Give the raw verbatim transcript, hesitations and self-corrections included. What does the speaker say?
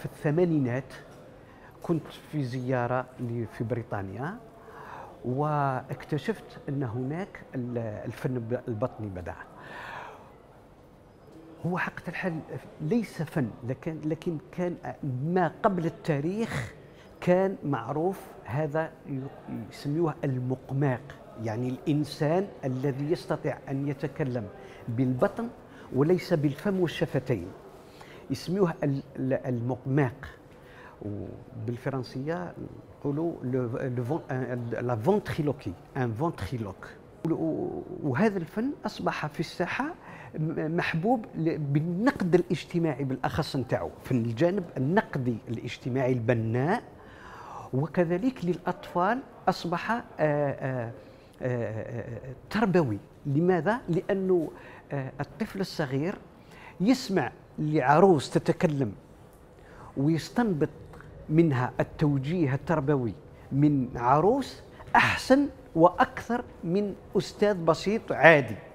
في الثمانينات كنت في زيارة في بريطانيا، واكتشفت أن هناك الفن البطني بدأ. هو حقيقة الحال ليس فن، لكن لكن كان ما قبل التاريخ كان معروف. هذا يسميوه المقماق، يعني الإنسان الذي يستطيع أن يتكلم بالبطن وليس بالفم والشفتين، يسميوه المقماق. وبالفرنسية نقولوا لا فونتريلوكي، ان فونتريلوك. وهذا الفن أصبح في الساحة محبوب بالنقد الاجتماعي بالأخص نتاعو، في الجانب النقدي الاجتماعي البناء، وكذلك للأطفال أصبح آآ آآ آآ تربوي. لماذا؟ لأنه الطفل الصغير يسمع لعروس تتكلم ويستنبط منها التوجيه التربوي من عروس أحسن وأكثر من أستاذ بسيط عادي.